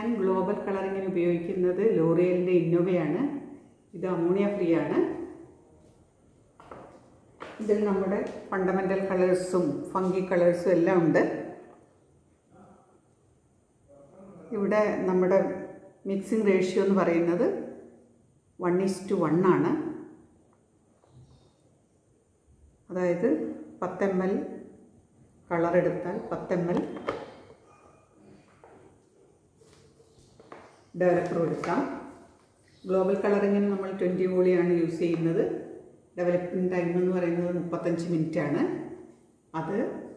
ഞാൻ ഗ്ലോബൽ കളറിങ്ങിന് ഉപയോഗിക്കുന്നത് ലോറിയലിൻ്റെ ഇന്നോവയാണ്. ഇത് അമോണിയ ഫ്രീ ആണ്. ഇതിൽ നമ്മുടെ ഫണ്ടമെൻ്റൽ കളേഴ്സും ഫംഗി കളേഴ്സും എല്ലാം ഉണ്ട്. ഇവിടെ നമ്മുടെ മിക്സിംഗ് റേഷ്യോ എന്ന് പറയുന്നത് 1:1 ആണ്. അതായത് 10 ml കളർ എടുത്താൽ 10 ml ഡെവലപ്പർ എടുക്കാം. ഗ്ലോബൽ കളറിങ്ങിന് നമ്മൾ 20 വോളിയാണ് യൂസ് ചെയ്യുന്നത്. ഡെവലപ്പിംഗ് ടൈം എന്ന് പറയുന്നത് 35 മിനിറ്റ് ആണ്. അത്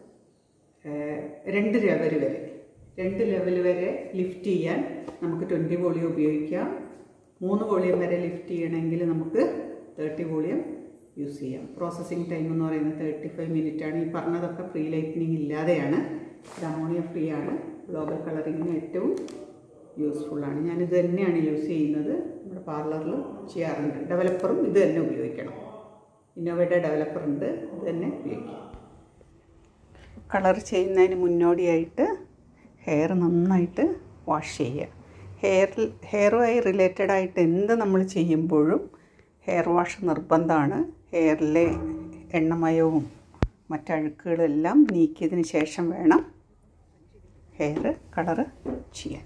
2 ലെവൽ വരെ ലിഫ്റ്റ് ചെയ്യാൻ നമുക്ക് 20 വോളിയം ഉപയോഗിക്കാം. 3 വോളിയം വരെ ലിഫ്റ്റ് ചെയ്യണമെങ്കിൽ നമുക്ക് 30 വോളിയം യൂസ് ചെയ്യാം. പ്രോസസ്സിംഗ് ടൈം എന്ന് പറയുന്നത് 35 മിനിറ്റ് ആണ്. ഈ പറഞ്ഞതൊക്കെ പ്രീ ലൈറ്റനിങ് ഇല്ലാതെയാണ്. ഇത് അമോണിയ ഫ്രീ ആണ്. ഗ്ലോബൽ കളറിങ്ങിന് ഏറ്റവും യൂസ്ഫുള്ളാണ്. ഞാനിത് തന്നെയാണ് യൂസ് ചെയ്യുന്നത്. നമ്മുടെ പാർലറിൽ ചെയ്യാറുണ്ട്. ഡെവലപ്പറും ഇത് തന്നെ ഉപയോഗിക്കണം. ഇന്നോവയുടെ ഡെവലപ്പർ ഉണ്ട്, ഇത് തന്നെ ഉപയോഗിക്കാം. കളർ ചെയ്യുന്നതിന് മുന്നോടിയായിട്ട് ഹെയർ നന്നായിട്ട് വാഷ് ചെയ്യുക. ഹെയറുമായി റിലേറ്റഡ് ആയിട്ട് എന്ത് നമ്മൾ ചെയ്യുമ്പോഴും ഹെയർ വാഷ് നിർബന്ധമാണ്. ഹെയറിലെ എണ്ണമയവും മറ്റഴുക്കുകളെല്ലാം നീക്കിയതിന് ശേഷം വേണം ഹെയർ കളറ് ചെയ്യാൻ.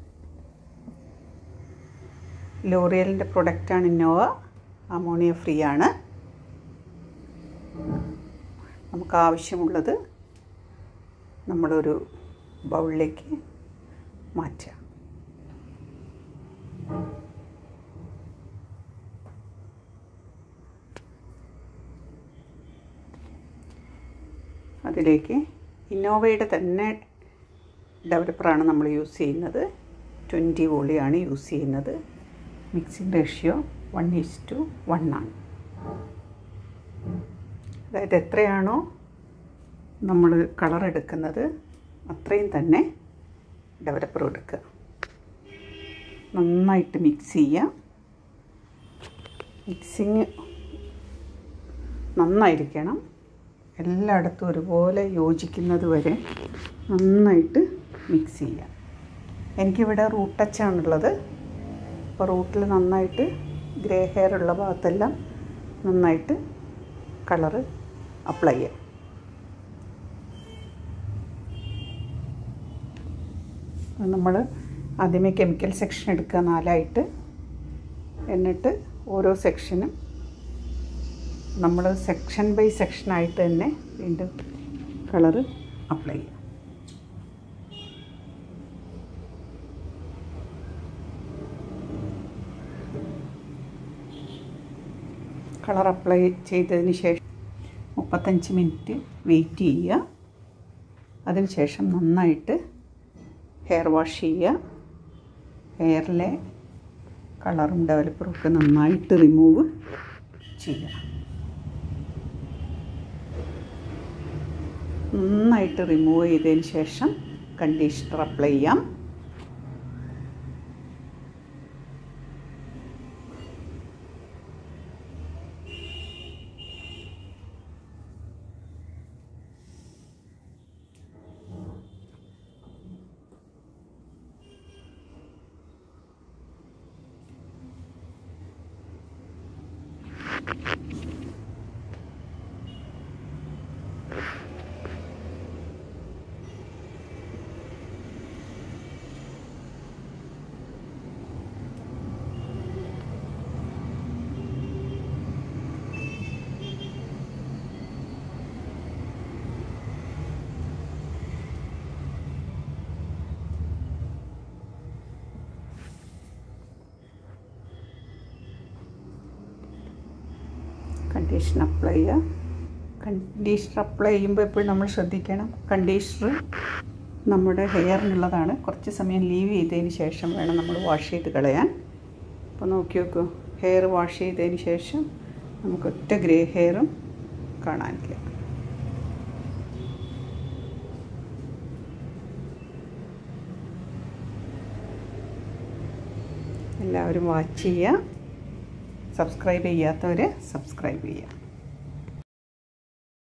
ലോറിയലിൻ്റെ പ്രൊഡക്റ്റാണ് ഇന്നോവ. അമോണിയ ഫ്രീ ആണ്. നമുക്ക് ആവശ്യമുള്ളത് നമ്മളൊരു ബൗളിലേക്ക് മാറ്റുക. അതിലേക്ക് ഇന്നോവയുടെ തന്നെ ഡെവലപ്പറാണ് നമ്മൾ യൂസ് ചെയ്യുന്നത്. 20 വോളിയാണ് യൂസ് ചെയ്യുന്നത്. മിക്സിംഗ് റേഷ്യോ 1:1 ആണ്. അതായത് എത്രയാണോ നമ്മൾ കളർ എടുക്കുന്നത് അത്രയും തന്നെ ഡെവലപ്പർ എടുക്കുക. നന്നായിട്ട് മിക്സ് ചെയ്യുക. മിക്സിങ് നന്നായിരിക്കണം. എല്ലായിടത്തും ഒരുപോലെ യോജിക്കുന്നത് വരെ നന്നായിട്ട് മിക്സ് ചെയ്യുക. എനിക്കിവിടെ റൂട്ട് ടച്ചാണുള്ളത്. അപ്പോൾ റൂട്ടിൽ നന്നായിട്ട് ഗ്രേ ഹെയർ ഉള്ള ഭാഗത്തെല്ലാം നന്നായിട്ട് കളറ് അപ്ലൈ ചെയ്യുക. നമ്മൾ ആദ്യമേ കെമിക്കൽ സെക്ഷൻ എടുക്കുക 4 എന്നിട്ട് ഓരോ സെക്ഷനും നമ്മൾ സെക്ഷൻ ബൈ സെക്ഷനായിട്ട് തന്നെ വീണ്ടും കളറ് അപ്ലൈ ചെയ്യുക. കളർ അപ്ലൈ ചെയ്തതിന് ശേഷം 35 മിനിറ്റ് വെയിറ്റ് ചെയ്യുക. അതിനുശേഷം നന്നായിട്ട് ഹെയർ വാഷ് ചെയ്യുക. ഹെയറിലെ കളറും ഡെവലപ്പറും ഒക്കെ നന്നായിട്ട് റിമൂവ് ചെയ്യുക. നന്നായിട്ട് റിമൂവ് ചെയ്തതിന് ശേഷം കണ്ടീഷണർ അപ്ലൈ ചെയ്യാം. കണ്ടീഷണർ അപ്ലൈ ചെയ്യുക. കണ്ടീഷണർ അപ്ലൈ ചെയ്യുമ്പോൾ എപ്പോഴും നമ്മൾ ശ്രദ്ധിക്കണം, കണ്ടീഷണർ നമ്മുടെ ഹെയറിനുള്ളതാണ്. കുറച്ച് സമയം ലീവ് ചെയ്തതിന് ശേഷം വേണം നമ്മൾ വാഷ് ചെയ്ത് കളയാൻ. അപ്പോൾ നോക്കി നോക്കൂ, ഹെയർ വാഷ് ചെയ്തതിന് ശേഷം നമുക്ക് ഒറ്റ ഗ്രേ ഹെയറും കാണാനില്ല. എല്ലാവരും വാച്ച് ചെയ്യുക. സബ്സ്ക്രൈബ് ചെയ്യാത്തവർ സബ്സ്ക്രൈബ് ചെയ്യുക.